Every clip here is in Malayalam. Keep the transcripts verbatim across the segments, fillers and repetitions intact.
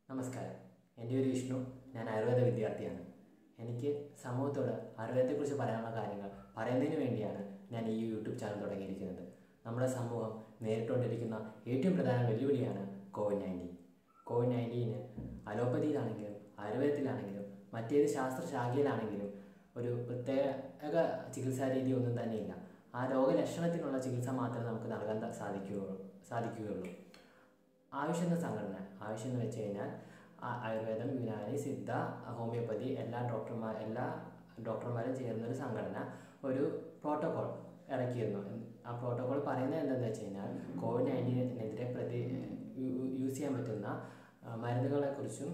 നമസ്കാരം. എൻ്റെ പേര് വിഷ്ണു. ഞാൻ ആയുർവേദ വിദ്യാർത്ഥിയാണ്. എനിക്ക് സമൂഹത്തോട് ആയുർവേദത്തെക്കുറിച്ച് പറയാനുള്ള കാര്യങ്ങൾ പറയുന്നതിന് വേണ്ടിയാണ് ഞാൻ ഈ യൂട്യൂബ് ചാനൽ തുടങ്ങിയിരിക്കുന്നത്. നമ്മുടെ സമൂഹം നേരിട്ടുകൊണ്ടിരിക്കുന്ന ഏറ്റവും പ്രധാന വെല്ലുവിളിയാണ് കോവിഡ് നയൻറ്റീൻ. കോവിഡ് നയൻറ്റീന് അലോപ്പതിയിലാണെങ്കിലും ആയുർവേദത്തിലാണെങ്കിലും മറ്റേത് ശാസ്ത്രശാഖയിലാണെങ്കിലും ഒരു പ്രത്യേക ചികിത്സാ രീതി ഒന്നും തന്നെയില്ല. ആ രോഗലക്ഷണത്തിനുള്ള ചികിത്സ മാത്രമേ നമുക്ക് നൽകാൻ സാധിക്കുകയുള്ളൂ സാധിക്കുകയുള്ളൂ ആയുഷ് എന്ന സംഘടന, ആയുഷ് എന്ന് വെച്ച് കഴിഞ്ഞാൽ ആയുർവേദം, യുനാനി, സിദ്ധ, ഹോമിയോപ്പതി എല്ലാ ഡോക്ടർമാർ എല്ലാ ഡോക്ടർമാരും ചേർന്നൊരു സംഘടന ഒരു പ്രോട്ടോകോൾ ഇറക്കിയിരുന്നു. ആ പ്രോട്ടോകോൾ പറയുന്നത് എന്താണെന്ന് വെച്ച് കഴിഞ്ഞാൽ കോവിഡ് നയൻറ്റീനെതിരെ പ്രതി യൂസ് ചെയ്യാൻ പറ്റുന്ന മരുന്നുകളെക്കുറിച്ചും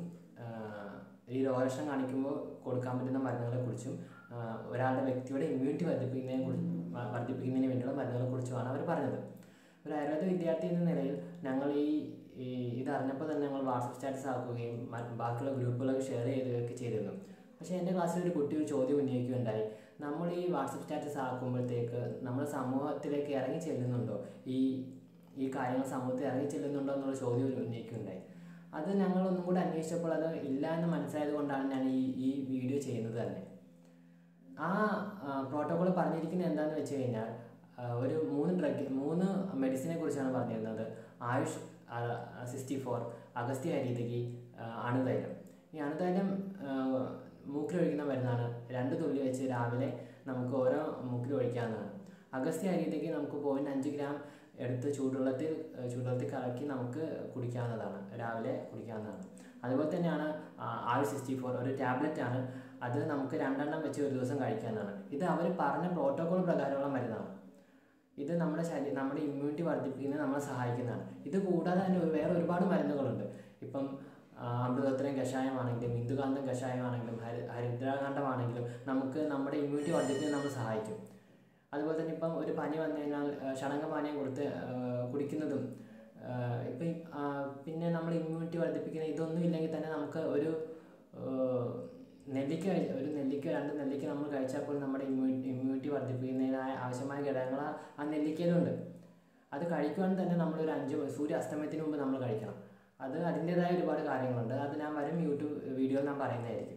ഈ രോഗലക്ഷണം കാണിക്കുമ്പോൾ കൊടുക്കാൻ പറ്റുന്ന മരുന്നുകളെക്കുറിച്ചും ഒരാളുടെ വ്യക്തിയുടെ ഇമ്മ്യൂണിറ്റി വർദ്ധിപ്പിക്കുന്നതിനെ കുറിച്ച് വർദ്ധിപ്പിക്കുന്നതിന് വേണ്ടിയുള്ള മരുന്നുകളെക്കുറിച്ചുമാണ് അവർ പറഞ്ഞത്. ഒരു ആയുർവേദ വിദ്യാർത്ഥി എന്ന നിലയിൽ ഞങ്ങൾ ഈ ഇതറിഞ്ഞപ്പോൾ തന്നെ ഞങ്ങൾ വാട്സപ്പ് സ്റ്റാറ്റസ് ആക്കുകയും ബാക്കിയുള്ള ഗ്രൂപ്പുകളൊക്കെ ഷെയർ ചെയ്യുകയൊക്കെ ചെയ്തിരുന്നു. പക്ഷേ എൻ്റെ ക്ലാസ്സിൽ ഒരു കുട്ടി ഒരു ചോദ്യം ഉന്നയിക്കുകയുണ്ടായി. നമ്മൾ ഈ വാട്സപ്പ് സ്റ്റാറ്റസ് ആക്കുമ്പോഴത്തേക്ക് നമ്മൾ സമൂഹത്തിലേക്ക് ഇറങ്ങി ചെല്ലുന്നുണ്ടോ, ഈ ഈ കാര്യങ്ങൾ സമൂഹത്തിൽ ഇറങ്ങി ചെല്ലുന്നുണ്ടോ എന്നുള്ള ചോദ്യം ഉന്നയിക്കുകയുണ്ടായി. അത് ഞങ്ങൾ ഒന്നും കൂടി അന്വേഷിച്ചപ്പോൾ അത് ഇല്ല എന്ന് മനസ്സിലായത് കൊണ്ടാണ് ഞാൻ ഈ ഈ വീഡിയോ ചെയ്യുന്നത് തന്നെ. ആ പ്രോട്ടോകോൾ പറഞ്ഞിരിക്കുന്നത് എന്താണെന്ന് വെച്ച് കഴിഞ്ഞാൽ ഒരു മൂന്ന് ഡ്രഗ് മൂന്ന് മെഡിസിനെ കുറിച്ചാണ് പറഞ്ഞിരുന്നത്. ആയുഷ് സിക്സ്റ്റി ഫോർ, അഗസ്ത്യ ഹരിതകി, അണുതൈലം. ഈ അണുതൈലം മൂക്കിലൊഴിക്കുന്ന മരുന്നാണ്. രണ്ട് തുള്ളി വെച്ച് രാവിലെ നമുക്ക് ഓരോ മൂക്കിൽ ഒഴിക്കാവുന്നതാണ്. അഗസ്ത്യ ഹരിതകി നമുക്ക് പോയിൻറ്റ് അഞ്ച് ഗ്രാം എടുത്ത് ചൂടുവെള്ളത്തിൽ ചൂടുവെള്ളത്തിൽ കലക്കി നമുക്ക് കുടിക്കാവുന്നതാണ്, രാവിലെ കുടിക്കാവുന്നതാണ്. അതുപോലെ തന്നെയാണ് ആയുഷ് സിക്സ്റ്റി ഫോർ, ഒരു ടാബ്ലറ്റ് ആണ്. അത് നമുക്ക് രണ്ടെണ്ണം വെച്ച് ഒരു ദിവസം കഴിക്കാവുന്നതാണ്. ഇത് അവർ പറഞ്ഞ പ്രോട്ടോകോൾ പ്രകാരമുള്ള മരുന്നാണ്. ഇത് നമ്മുടെ ശരീരം നമ്മുടെ ഇമ്മ്യൂണിറ്റി വർദ്ധിപ്പിക്കുന്നത് നമ്മളെ സഹായിക്കുന്നതാണ്. ഇത് കൂടാതെ തന്നെ വേറെ ഒരുപാട് മരുന്നുകളുണ്ട്. ഇപ്പം അമൃതോത്തരം കഷായമാണെങ്കിലും ഇന്ദുകാന്തം കഷായമാണെങ്കിലും ഹരി ഹരിദ്രാകാന്ഡമാണെങ്കിലും നമുക്ക് നമ്മുടെ ഇമ്മ്യൂണിറ്റി വർദ്ധിപ്പിക്കാൻ നമ്മൾ സഹായിക്കും. അതുപോലെ തന്നെ ഇപ്പം ഒരു പനി വന്നു കഴിഞ്ഞാൽ ഷണങ്കപാനീയം കൊടുത്ത് കുടിക്കുന്നതും ഇപ്പം പിന്നെ നമ്മൾ ഇമ്മ്യൂണിറ്റി വർദ്ധിപ്പിക്കുന്ന ഇതൊന്നും ഇല്ലെങ്കിൽ തന്നെ നമുക്ക് ഒരു നെല്ലിക്ക ഒരു നെല്ലിക്ക രണ്ട് നെല്ലിക്ക നമ്മൾ കഴിച്ചാൽ പോലും നമ്മുടെ ഇമ്മ്യൂണിറ്റി ഇമ്മ്യൂണിറ്റി വർദ്ധിപ്പിക്കുന്നതിനായ ആവശ്യമായ ഘടകങ്ങൾ ആ നെല്ലിക്കയിലുണ്ട്. അത് കഴിക്കുവാണെങ്കിൽ തന്നെ നമ്മളൊരു അഞ്ച് സൂര്യ അസ്തമയത്തിന് മുമ്പ് നമ്മൾ കഴിക്കണം. അത് അതിൻ്റേതായ ഒരുപാട് കാര്യങ്ങളുണ്ട്. അത് ഞാൻ വരും യൂട്യൂബ് വീഡിയോയിൽ ഞാൻ പറയുന്നതായിരിക്കും.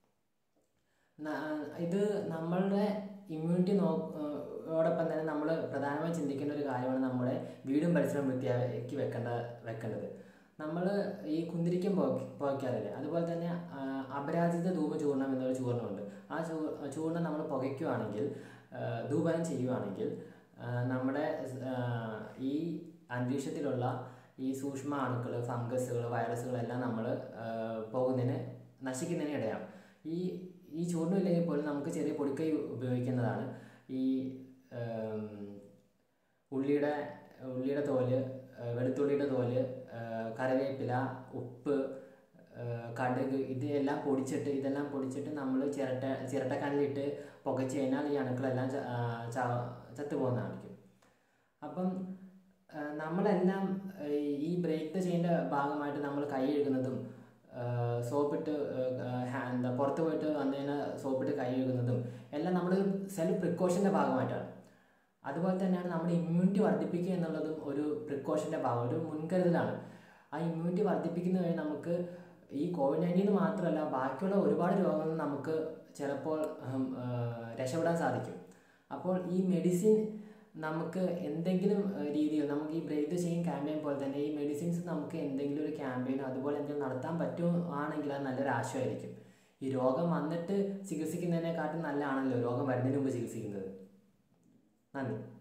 ഇത് നമ്മളുടെ ഇമ്മ്യൂണിറ്റി നോടൊപ്പം തന്നെ നമ്മൾ പ്രധാനമായും ചിന്തിക്കേണ്ട ഒരു കാര്യമാണ് നമ്മുടെ വീടും പരിസരവും വൃത്തിയാക്കി വെക്കേണ്ട വെക്കേണ്ടത് നമ്മൾ ഈ കുന്തിരിക്കം പോക്കി പുകയ്ക്കാറില്ലേ, അതുപോലെ തന്നെ അപരാജിത ധൂപ ചൂർണം എന്നൊരു ചൂർണ്ണമുണ്ട്. ആ ചൂ ചൂർണ്ണം നമ്മൾ പുകയ്ക്കുകയാണെങ്കിൽ, ധൂപനം ചെയ്യുകയാണെങ്കിൽ നമ്മുടെ ഈ അന്തരീക്ഷത്തിലുള്ള ഈ സൂക്ഷ്മ അണുക്കൾ, ഫംഗസുകൾ, വൈറസുകളെല്ലാം നമ്മൾ പോകുന്നതിന് നശിക്കുന്നതിന് ഇടയാവും. ഈ ഈ ചൂർണ്ണം ഇല്ലെങ്കിൽ പോലും നമുക്ക് ചെറിയ പൊടിക്കൈ ഉപയോഗിക്കുന്നതാണ്. ഈ ഉള്ളിയുടെ ഉള്ളിയുടെ തോല്, വെളുത്തുള്ളിയുടെ തോല്, കറിവേപ്പില, ഉപ്പ്, കടുക് ഇതെല്ലാം പൊടിച്ചിട്ട് ഇതെല്ലാം പൊടിച്ചിട്ട് നമ്മൾ ചിരട്ട ചിരട്ടക്കനലിട്ട് പുകച്ച് കഴിഞ്ഞാൽ ഈ അണുക്കളെല്ലാം ചത്തുപോകുന്നതായിരിക്കും. അപ്പം നമ്മളെല്ലാം ഈ ബ്രേക്ക് ദ ചെയിൻ്റെ ഭാഗമായിട്ട് നമ്മൾ കൈ കഴുകുന്നതും സോപ്പിട്ട് എന്താ പുറത്ത് പോയിട്ട് വന്നു കഴിഞ്ഞാൽ സോപ്പിട്ട് കൈ കഴുകുന്നതും എല്ലാം നമ്മുടെ സെൽഫ് പ്രിക്കോഷൻ്റെ ഭാഗമായിട്ടാണ്. അതുപോലെ തന്നെയാണ് നമ്മുടെ ഇമ്മ്യൂണിറ്റി വർദ്ധിപ്പിക്കുക എന്നുള്ളതും ഒരു പ്രിക്കോഷൻ്റെ ഭാഗം, ഒരു മുൻകരുതലാണ്. ആ ഇമ്മ്യൂണിറ്റി വർദ്ധിപ്പിക്കുന്ന വഴി നമുക്ക് ഈ കോവിഡ് നയൻറ്റീൻ മാത്രമല്ല ബാക്കിയുള്ള ഒരുപാട് രോഗങ്ങളിൽ നമുക്ക് ചിലപ്പോൾ രക്ഷപ്പെടാൻ സാധിക്കും. അപ്പോൾ ഈ മെഡിസിൻ നമുക്ക് എന്തെങ്കിലും രീതിയിൽ നമുക്ക് ഈ ബ്രേക്ക് ദ ചെയിൻ ക്യാമ്പയിൻ പോലെ തന്നെ ഈ മെഡിസിൻസ് നമുക്ക് എന്തെങ്കിലും ഒരു ക്യാമ്പയിനോ അതുപോലെ എന്തെങ്കിലും നടത്താൻ പറ്റുകയാണെങ്കിൽ അത് നല്ലൊരു ആശയമായിരിക്കും. ഈ രോഗം വന്നിട്ട് ചികിത്സിക്കുന്നതിനെക്കാട്ടും നല്ലതാണല്ലോ രോഗം വരുന്നതിന് മുമ്പ് ചികിത്സിക്കുന്നത്. നന്ദി.